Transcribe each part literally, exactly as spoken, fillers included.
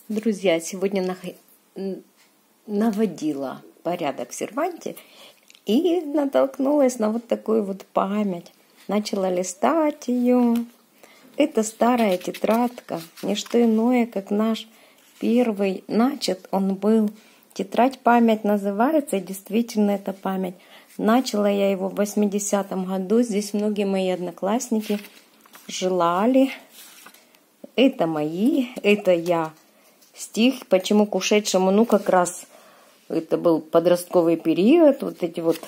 Друзья, сегодня нах- наводила порядок в серванте и натолкнулась на вот такую вот память. Начала листать ее. Это старая тетрадка, не что иное, как наш первый начат он был. Тетрадь «Память» называется, и действительно это память. Начала я его в восьмидесятом году. Здесь многие мои одноклассники желали. Это мои, это я. Стих «Почему к ушедшему?» Ну, как раз это был подростковый период. Вот эти вот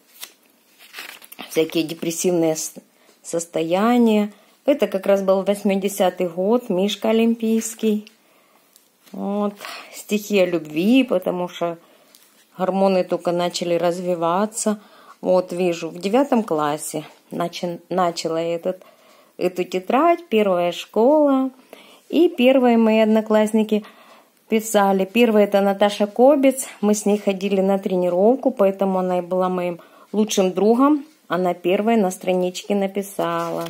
всякие депрессивные состояния. Это как раз был восьмидесятый год, Мишка Олимпийский. Вот. Стихи о любви, потому что гормоны только начали развиваться. Вот вижу, в девятом классе начи, начала этот, эту тетрадь, первая школа. И первые мои одноклассники писали. Первая это Наташа Кобец. Мы с ней ходили на тренировку, поэтому она и была моим лучшим другом. Она первая на страничке написала.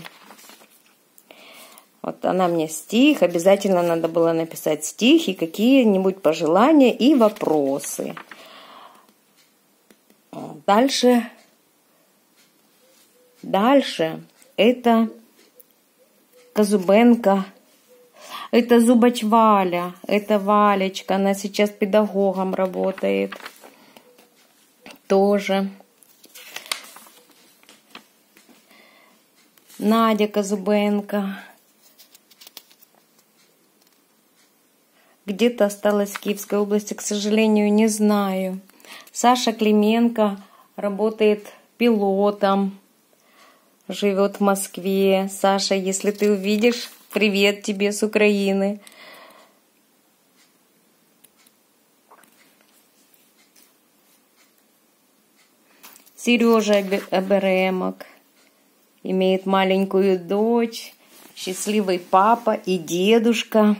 Вот она мне стих. Обязательно надо было написать стих и какие-нибудь пожелания и вопросы. Дальше. Дальше. Это Казубенко. Это Зубач Валя. Это Валечка. Она сейчас педагогом работает. Тоже. Надя Казубенко. Где-то осталась в Киевской области, к сожалению, не знаю. Саша Клименко работает пилотом, живет в Москве. Саша, если ты увидишь, привет тебе с Украины. Сережа Аберемок имеет маленькую дочь, счастливый папа и дедушка.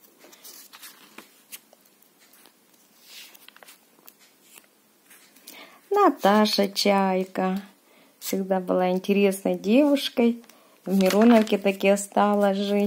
Наташа Чайка всегда была интересной девушкой. В Мироновке таки осталась жить.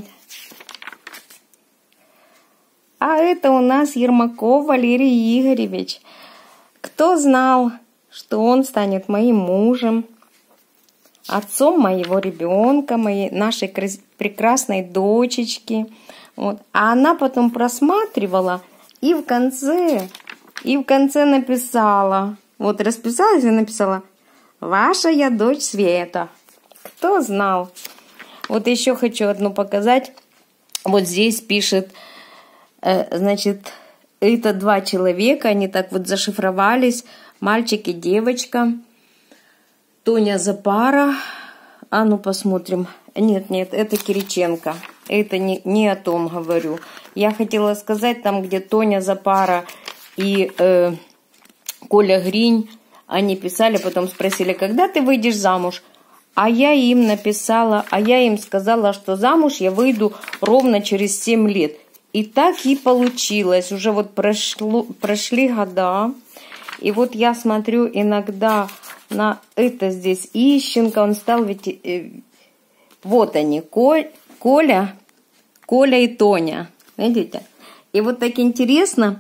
А это у нас Ермаков Валерий Игоревич. Кто знал, что он станет моим мужем, отцом моего ребенка, моей нашей прекрасной дочечки. Вот. А она потом просматривала и в конце, и в конце написала. Вот расписалась и написала: «Ваша я дочь Света». Кто знал? Вот еще хочу одну показать. Вот здесь пишет, э, значит, это два человека, они так вот зашифровались, мальчик и девочка. Тоня Запара. А ну посмотрим. Нет, нет, это Кириченко. Это не, не о том говорю. Я хотела сказать, там, где Тоня Запара и... Э, Коля Гринь, они писали, потом спросили, когда ты выйдешь замуж? А я им написала, а я им сказала, что замуж я выйду ровно через семь лет. И так и получилось. Уже вот прошло, прошли года. И вот я смотрю иногда на это здесь Ищенко. Он стал ведь... Э, вот они, Коль, Коля, Коля и Тоня. Видите? И вот так интересно...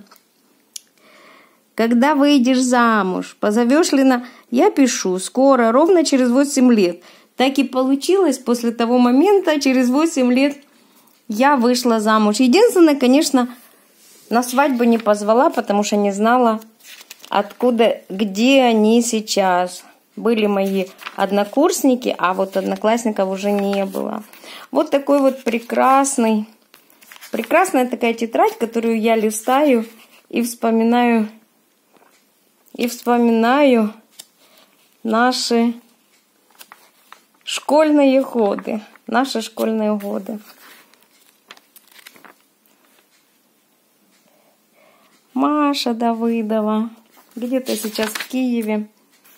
Когда выйдешь замуж, позовешь ли на... Я пишу, скоро, ровно через восемь лет. Так и получилось, после того момента, через восемь лет я вышла замуж. Единственное, конечно, на свадьбу не позвала, потому что не знала, откуда, где они сейчас. Были мои однокурсники, а вот одноклассников уже не было. Вот такой вот прекрасный, прекрасная такая тетрадь, которую я листаю и вспоминаю... И вспоминаю наши школьные годы. Наши школьные годы. Маша Давыдова. Где-то сейчас в Киеве.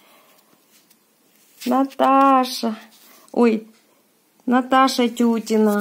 Наташа. Ой, Наташа Тютина.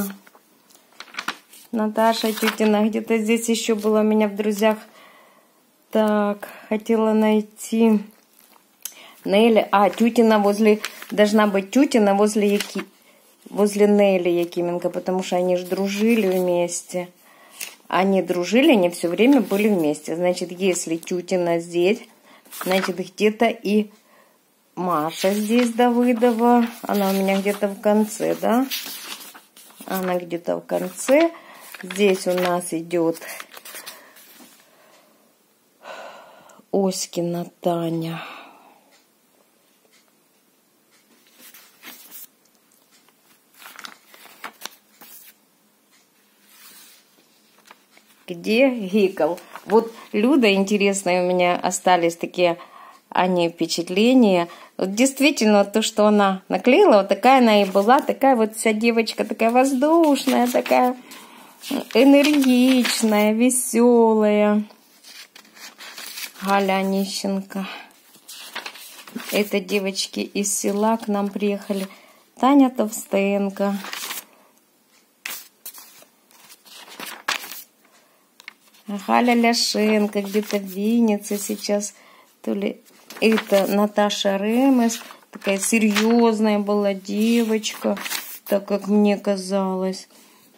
Наташа Тютина. Где-то здесь еще было у меня в друзьях. Так, хотела найти Нелли. А, Тютина возле... Должна быть Тютина возле, Яки... возле Нелли Якименко, потому что они же дружили вместе. они дружили, они все время были вместе. Значит, если Тютина здесь, значит, где-то и Маша здесь Давыдова. Она у меня где-то в конце, да? Она где-то в конце. Здесь у нас идет Оськина Таня. Где Гикл? Вот Люда, интересные у меня остались такие они впечатления. Вот действительно, то, что она наклеила, вот такая она и была, такая вот вся девочка, такая воздушная, такая энергичная, веселая. Галя Онищенко. Это девочки из села к нам приехали. Таня Товстенко. Галя Ляшенко где-то в Виннице сейчас. То ли это Наташа Ремес. Такая серьезная была девочка, так как мне казалось.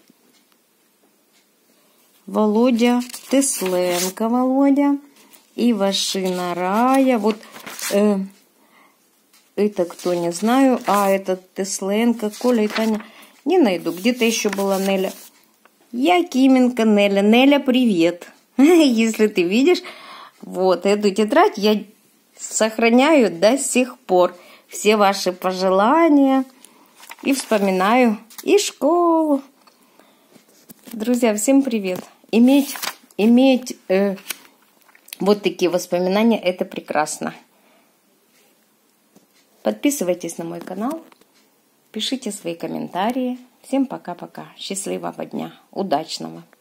Володя Тесленко, Володя. Ивашина Рая. Вот э, это кто, не знаю. А, это Тесленко, Коля и Таня. Не найду. Где-то еще была Неля. Якименко Неля. Неля, привет. Если ты видишь, вот эту тетрадь я сохраняю до сих пор. Все ваши пожелания. И вспоминаю и школу. Друзья, всем привет. Иметь, иметь э, вот такие воспоминания, это прекрасно. Подписывайтесь на мой канал. Пишите свои комментарии. Всем пока-пока. Счастливого дня. Удачного.